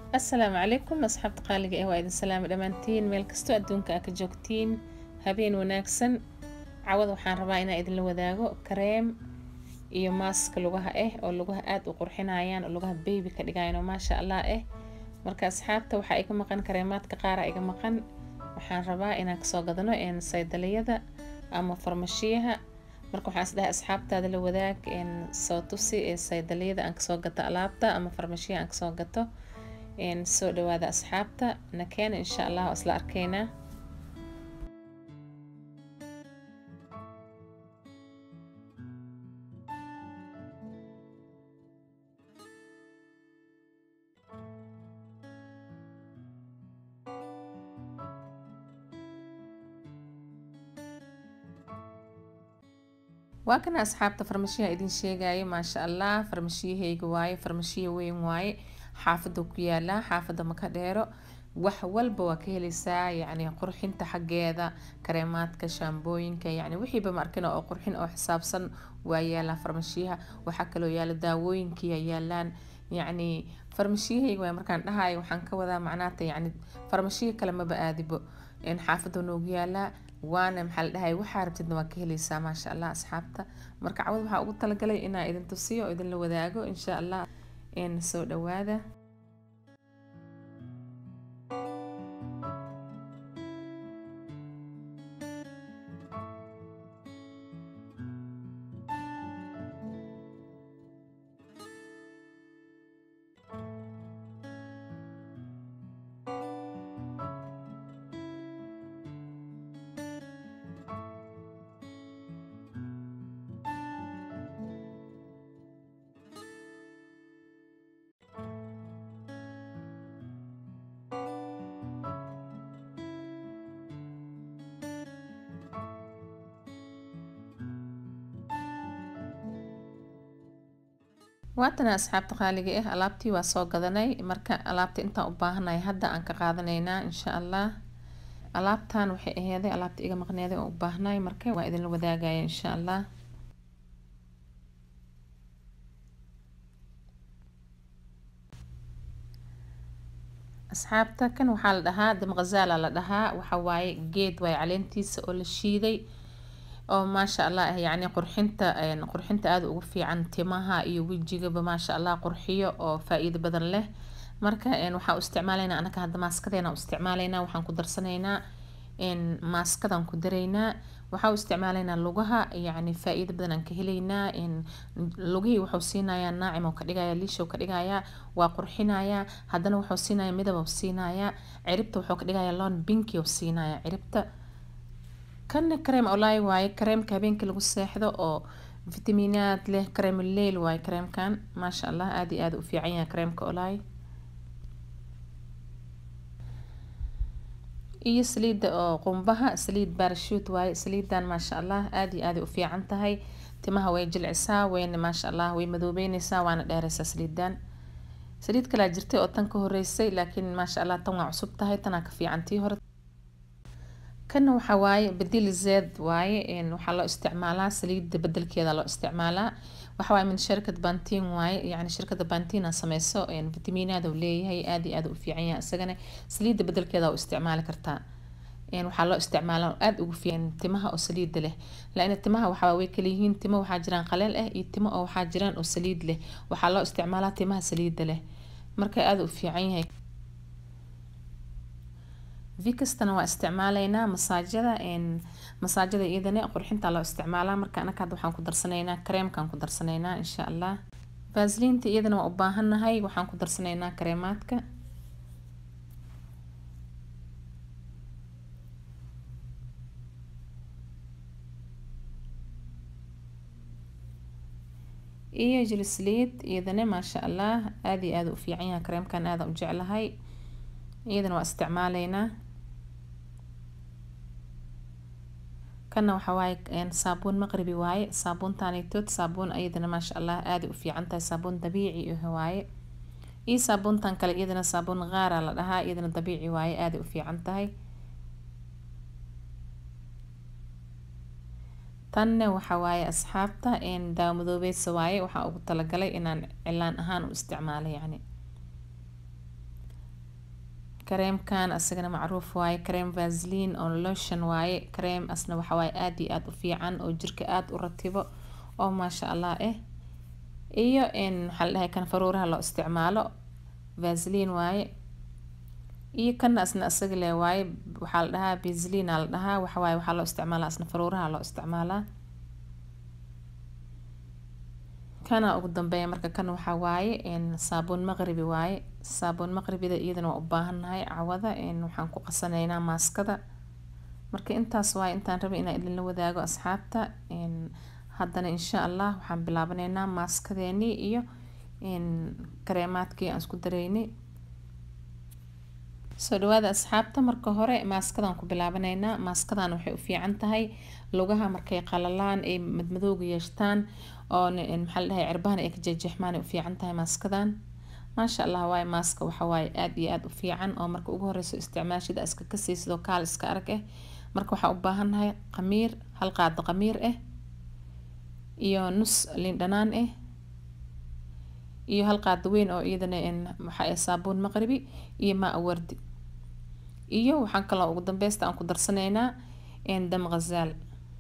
السلام عليكم أصحاب قالق وإذن سلام دمانتين ميل كستو أدونك أكا جوكتين هابين وناكسن عوض وحان رباينا إذن لوداغو كريم iyo maaska lugaha oo lugaha aad u qurxinayaan oo lugaha baby ka dhigayaan ma sha Allah marka asxaabta waxa ay ka maqan kareemaadka qaar ay ka maqan waxaan rabaa inaan ka soo gadano saydaliyada ama farmashiyaha marka waxaan isdahay asxaabtaada la wadaag soo tusi saydaliyada aan ka soo gato alaabta ama farmashiyaha aan ka soo gato soo dhawaada asxaabta nakeen insha Allah isla arkeena وكنا أصحاب فرمشيها إدين شيء ما شاء الله فرمشيه هي جواي فرمشيه وين واي حافظ كيالا حافظ مكاديرو وحول بوكيل ساعة يعني قرحين تحجيذا كريمات كشامبوين كي يعني وحي بمركنا أو قرحين أو حساب صن ويالا فرمشيها وحكلو يالا داوين كي يالان يعني فرمشيه هي جواي مركان هاي وحنك وذا معناته يعني فرمشيه كلمة بقادبو إن حافظ نوجيالا وانا محل هاي وحاربتنا وكيليسا ما شاء الله أصحابتا مركا عوض waxaa ugu talagalay inaa idin tusiyo oo idin la wadaago insha Allah soo dhawaada واتنا أصحاب تقاليقي ألابتي واسو قدناي مركا ألابتي انتا أباهناي هدا أنك قادنينا إن شاء الله ألابتان وحي هذي ألابتي إيقا مقنيادي أباهناي مركا وإذن الوداقاي إن شاء الله أصحابتا كان وحال دها دم غزالة لدها وحواي جيد واي علينتي سؤول الشيدي oo ma sha Allah yani qurxinta aad ugu fiican timaha iyo wajiga ma sha Allah qurxiyo oo faa'iido badan leh marka waxa u isticmaaleynaa anaka hadda maaskadeena u isticmaaleynaa waxaan ku darsanaynaa maaskadan ku dareynaa waxa u isticmaaleynaa lugaha yani faa'iido badan aan ka heleynaa lugihii wuxuu siinayaa naacim oo ka dhigaya liisho ka dhigaya waa qurxinaya haddana wuxuu siinayaa midab oo siinaya ciribta wuxuu ka dhigaya lon pinki oo siinaya ciribta كان كريم أولاي واي كريم كابين كل جسحده أو فيتامينات له كريم الليل واي كريم كان ما شاء الله آدي آدو في عينه كريم كأولاي إيه سليد قنبها سليد بارشوت واي سليد دان ما شاء الله آدي في عنتها هاي تمها ويجل عسا وين ما شاء الله ويمذوبين سا وانا دارس سليد دان سليد كلا جرتي أو تنكه الرئيسي لكن ما شاء الله تنوع عصبتها هاي تناك في عنتي هرت كنا وحواي بديل الزيت واي وحا لو استعمالها سليد بدل كذا لو استعمالها وحواي من شركة بانتين واي يعني شركة بانتين سميسو فيتامينات ولي هي آدي في عينها اسغنا سليد بدل كذا واستعمال كرتا وحا لو استعمالها آد وفي تمها او سليد له لان تمها وحا way kaliyihiin timo waxa jiraan qaleel iyo timo oo waxa jiraan oo saliid leh waxa loo isticmaalaa timaha saliid leh marka aad u fiican yahay فيكستنا واستعمالينا مساجدة إذن قرحنتا لو استعمالها مركا أنا كاد وحان كدرسنينا كريم كان كدرسنينا إن شاء الله فازلين تي إذن وأباهن هاي وحان كدرسنينا كريماتك إيه جلسليت إذن ما شاء الله آدي في عينها كريم كان هذا وجعلها هاي إذن واستعمالينا كنا وحواي صابون مغربي واي صابون تاني توت صابون أيضا ما شاء الله آدي وفي عنتها صابون طبيعي هواي إيه صابون تنكل أيضا صابون غارة لها أيضا طبيعي واي آدي وفي عنتها tanna waxa waaye asxaabta daawo madoobaysa waaye waxaa ugu talagalay inaan cilaan ahaan u isticmaalo yani كريمكان asagana macruuf waaye كريم vaseline oo lotion waaye كريم asna waxa waaye aad iyo aad u fiican oo jirka aad u ratibo oo maasha Allah iyo in waxa la dhahay kan faruuraha loo isticmaalo vaseline waaye iyo kan asna asaga le waaye waxa la dhahaa vaseline la dhahaa waxa waaye waxa loo isticmaalaa asna faruuraha loo isticmaalaa kana ugu dambeeya marka kan waxa waaye in saabuun maqribi waaye saabuun maqribida iyadana waa u baahanahay cawada in waxaan ku qasanaynaa maaskada marka intaas waaye intaan rabay inaan idin la wadaago asxaabta in haddana insha Allah waxaan bilaabanaynaa maaskadeeni iyo in kareemaadkii aan isku dareynay soo dhawaada asxaabta marka hore maaskadan ku bilaabanaynaa maaskadan waxay u fiican tahay lugaha markay qalalaan ay madmadowga yeeshtaan oo maxaa la dhahay cirbahan ay ka jeexmaan ay u fiican tahay maaskadan maasha Allah waaye maaska waxa waaye aad iyo aad u fiican oo marka ugu horeyso isticmaashida iska kasaysido kaal iska arag marka waxa u baahanahay qamiir hal qaado qamiir iyo nus liin dhanaan iyo hal qaado weyn oo iyadana waxa ay saabuun maqribi iyo maa wardi iyo waxaan kala ugu dambeystaa aan ku darsanaynaa dam ghazaal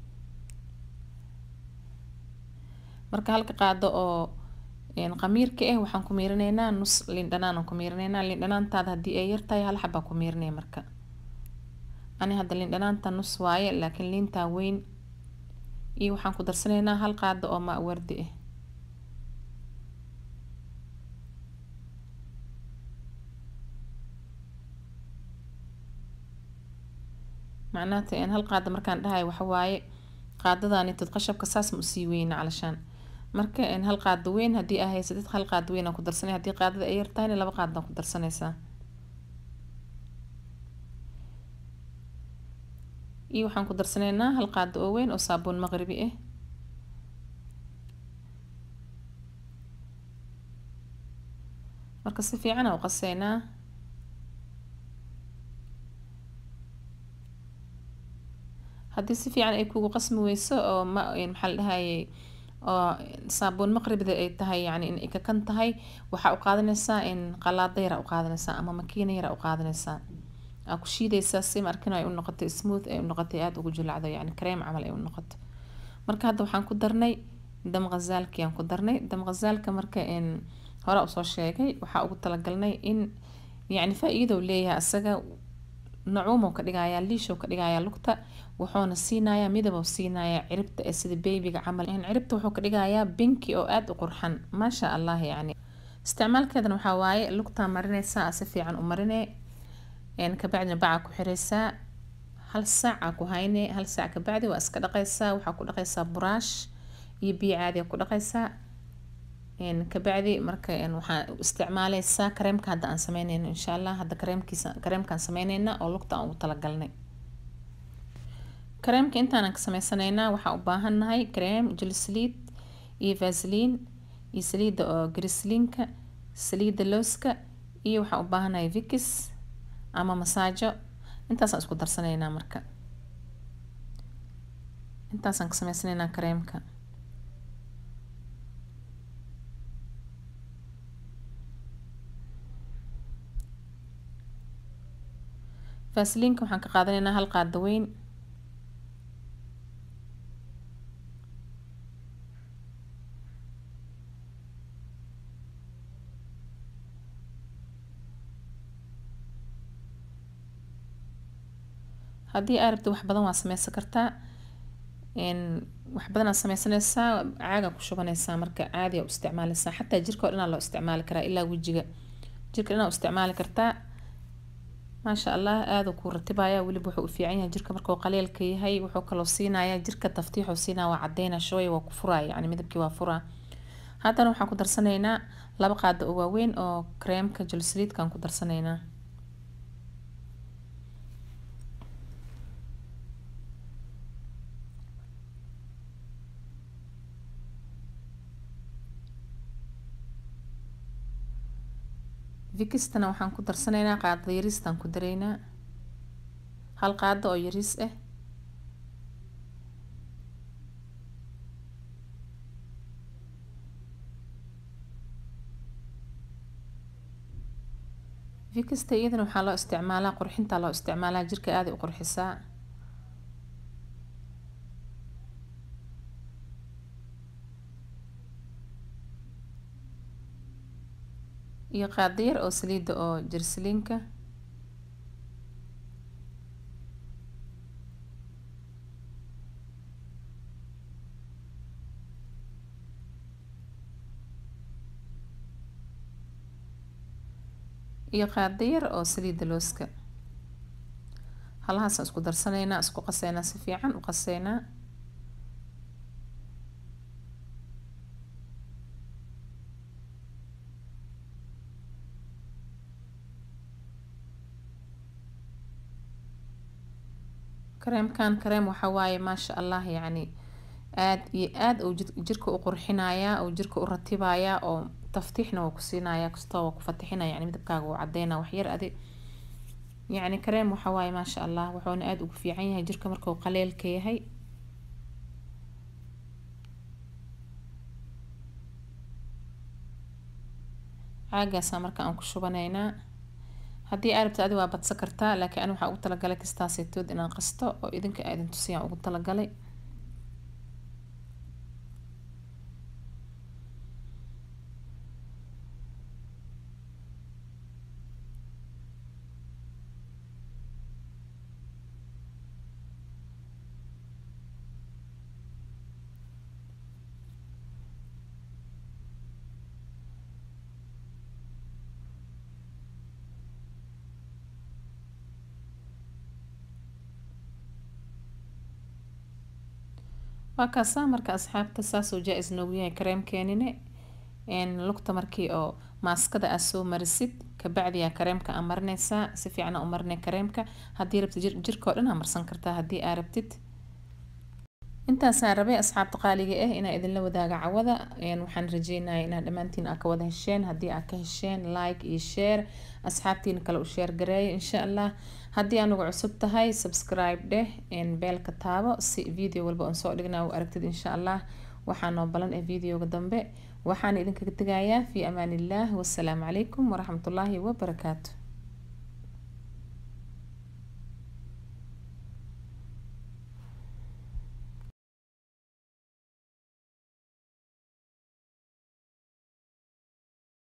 marka halka qaado oo qamiirka waxaan ku miirinaynaa nus liin dhanaan aan ku miirinaynaa liin dhanaantaada hadii ay yartahay hal xabba ku miirinay marka ani hadda liin dhanaanta nus waaye laakiin liinta weyn iyo waxaan ku darsanaynaa hal qaado oo maa wardi معناته إن هالقاعدة مركان دهاي وحواي قاعدة أني تتقشب كساس مسيوين علشان مركا إن هالقاعدة وين هدي أهي سديت هالقاعدة وين أقدر سنة هدي قاعدة أير تاني لا بقاعدة أقدر سنة سا إيو حان قدر سنة هالقاعدة وين أو صابون مغربي مركا سفي عنا وقصيناه haddii si fiican ay kugu qasmi weyso oo maxaa la dhahay oo saabuun maqribida ay tahay yani in ay ka kan tahay waxa u qaadanaysaa in qalaada yar u qaadanaysaa ama makiina yar u qaadanaysaa aa ku shiidaysaa si markin ay u noqoto smooth ay u noqoto aad ugu jilacdo yani cream camal ay u noqoto marka hadda waxaan ku darnay dam ghazaalki aan ku darnay dam ghazaalka marka in hore u soo sheegay waxa ugu talagalnay in yani faa'iido leeyahay asaga نعومه كدغايا ليشو كدغايا لugta wuxuuna siinayaa midab oo siinayaa ciribta sida babyga camal in ciribta wuxuu ka dhigayaa binki oo aad u qurxan ma sha Allah yani isticmaalkeedana waxa waaye lugta marinaysa si fiican u marinay ka bacdina baca ku xiraysa hal saac ku hayne hal saac ka bacdi waa iska dhaqaysaa waxa ku dhaqaysaa buraash iyo biyo caadi ku dhaqaysaa ka bacdi marka waxaan isticmaalaysaa kareemka hadda aan sameynayno insha Allah hadda kareemkan sameynayna oo lugta aan ugu talagalnay kareemka intaan ka sameysanaynaa waxa u baahanahay kareem glycerin iyo vaseline iyo saliida oo glycerinka saliida looska iyo waxa u baahanahay vicks ama masaajo intaas aan isku darsanaynaa marka intaas aan ka sameysanaynaa kareemka فاسلينك waxaan ka qaadanaynaa hal qaado weyn hadii aad rabto wax badan waa sameysan kartaa wax badan aad sameysanaysaa caaga ku shubanaysaa marka caadi u isticmaalaysaa xataa jirka oo dhan loo isticmaali karaa ilaa wajiga jirka dhan u isticmaali kartaa ما شاء الله هذا كورة تبايا واللي بوحو في عينها جركة مركو قليل كي هي وحو كلوسينا يا جركة تفتيح وسينا وعدينا شوي وكفرة يعني مدبكي وافرة هذا نوحا كدر سنينا لبقى دقواوين او كريم كجلسريد كان كدر سنينا فيكستنا waxaan ku darsanaynaa qaado yaristan ku dareynaa hal qaado oo yaris Vikasta iyadana waxaa loo isticmaalaa qurxinta loo isticmaalaa jirka aad u qurxisaa. iyo qaado yar oo saliida oo jirsiliinka. iyo qaado yar oo saliida looska. halahaas isku darsaneynaa, isku qaseynaa, si fiican u qaseynaa. kareemkan kareem waxa waaye maasha Allah yacni aad iyo aad oo jirka u qurxinaya oo jirka u ratibaya oo taftiixna oo ku siinaya kastoo oo ku fatixinaya yani midabkaaga oo cadeena wax yar adi يعني كريم وحواي ما شاء الله وحون aad ugu fiican yahay jirka markuu qaleelka yahay. caagaas marka aan ku shubanaynaa hadii aad rabto adiga waa badsan kartaa laakiin aniga waxa ugu talagalay kastaasitood inaan qasto oo idinka aadan tusiyaan ugu talagalay. وكاسا marka asxaabta saas oo jaa-is noogu yahay kareemkeenina lugta markii oo maaskada aad soo marisid ka bacdi yaa kareemka aad marinaysaa si fiican u marinay kareemka hadii rabtid jirka oo dhan aad marsan kartaa hadii aad rabtid. intaas aan rabay asxaabta qaaliga ah inaan idin la wadaago cawada waxaan rajeynayaa inaad dhamaantiin aad ka wada hesheen hadii aad ka hesheen like iyo share asxaabtiin kale u share gareeyo insha Allah. hadii aad ugu cusub tahay subscribe dheh beelka taabo si video walba oo soo dhignaa u aragtid insha Allah. waxaan noo balan ee videoga dambe waxaan idinkaga tagayaa fi amaanillah wassalaamu calaykum waraxmatullaahi wabarakaatuh.